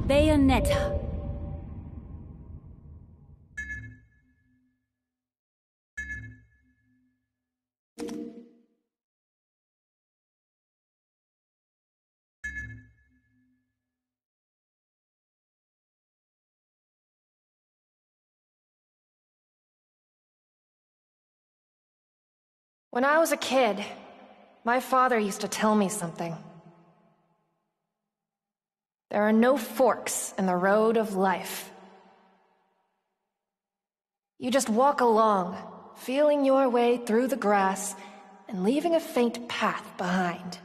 Bayonetta. When I was a kid, my father used to tell me something. There are no forks in the road of life. You just walk along, feeling your way through the grass and leaving a faint path behind.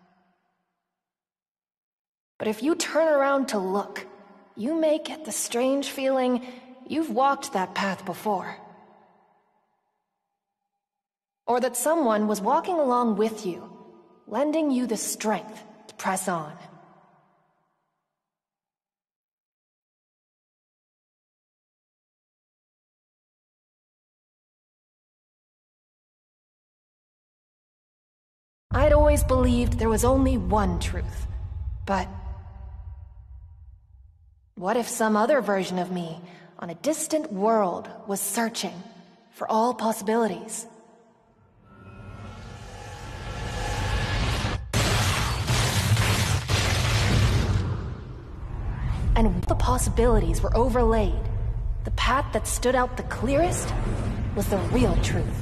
But if you turn around to look, you may get the strange feeling you've walked that path before. Or that someone was walking along with you, lending you the strength to press on. I'd always believed there was only one truth, but what if some other version of me on a distant world was searching for all possibilities? And the possibilities were overlaid. The path that stood out the clearest was the real truth.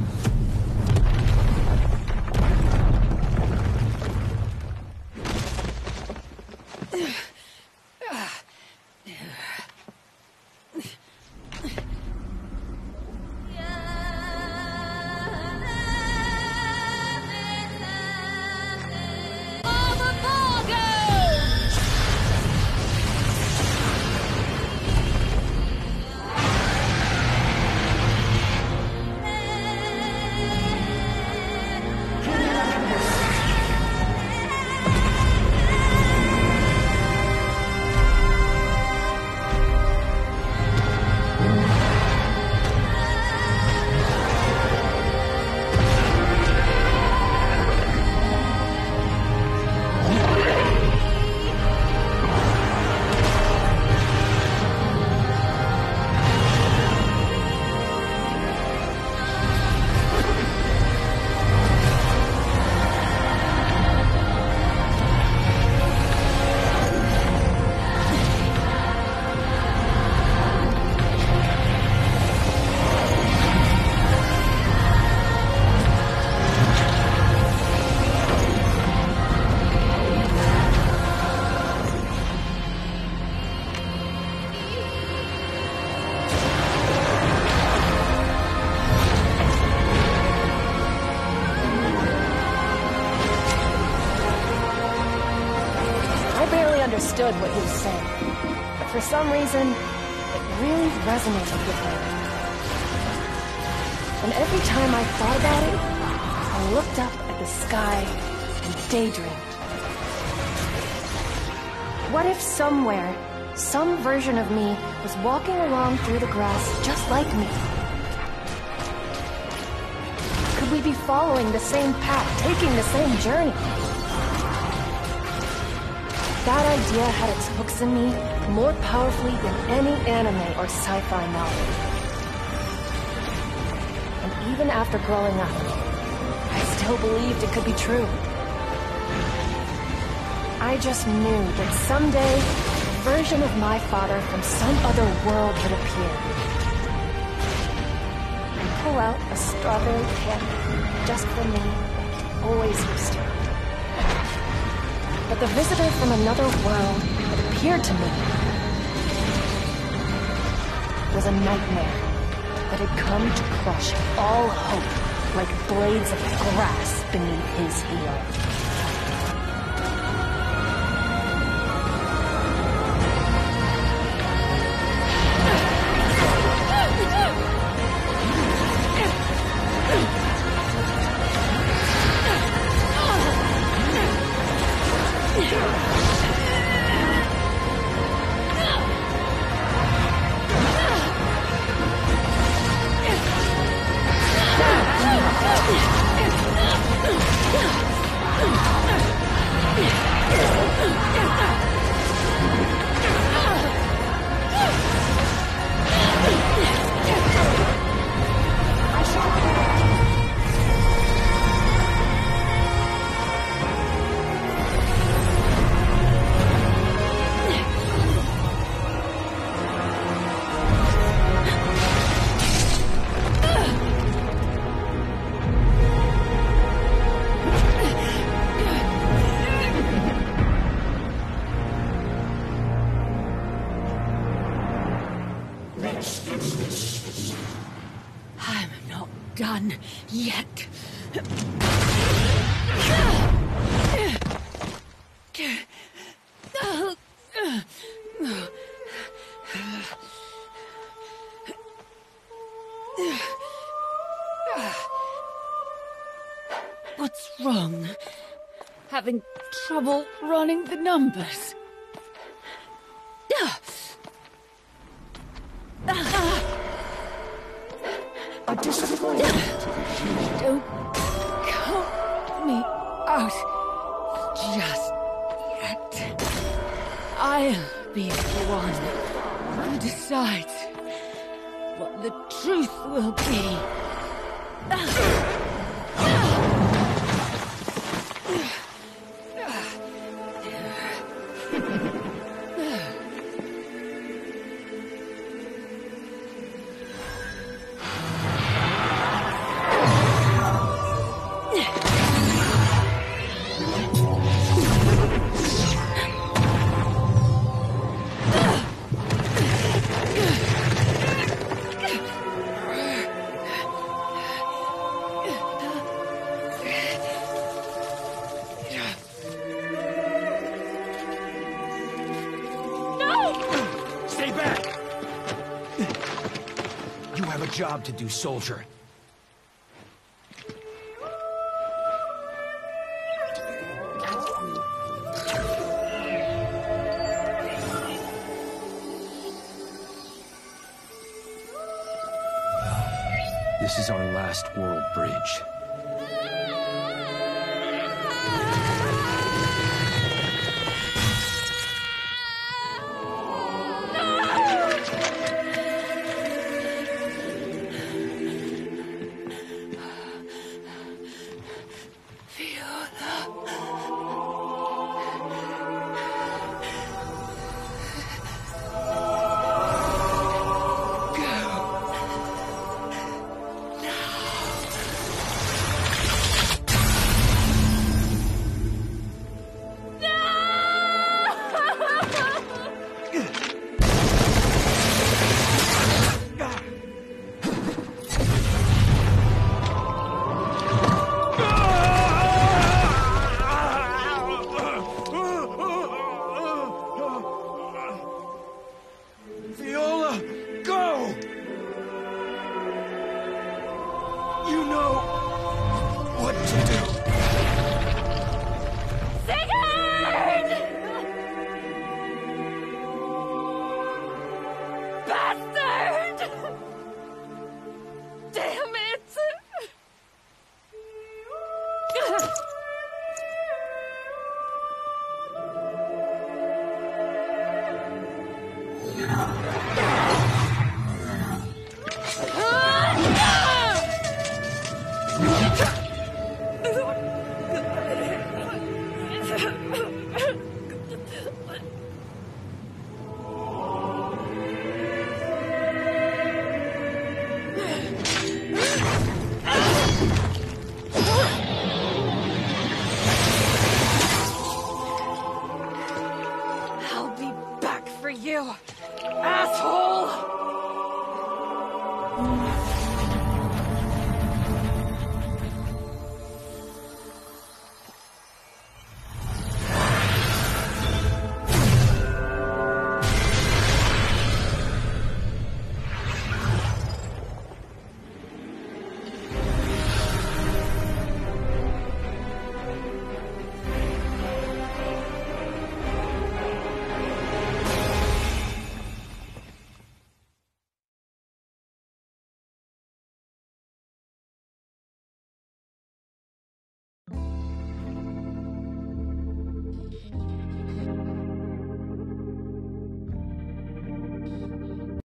Understood what he was saying, but for some reason, it really resonated with me. And every time I thought about it, I looked up at the sky and daydreamed. What if somewhere, some version of me was walking along through the grass just like me? Could we be following the same path, taking the same journey? That idea had its hooks in me more powerfully than any anime or sci-fi novel. And even after growing up, I still believed it could be true. I just knew that someday, a version of my father from some other world would appear. And pull out a strawberry candy just for me, like he always used to. But the visitor from another world that appeared to me was a nightmare that had come to crush all hope like blades of grass beneath his heel. done yet. What's wrong? Having trouble running the numbers? A disappointment. Don't count me out just yet. I'll be the one who decides what the truth will be. Job to do, soldier. This is our last world bridge.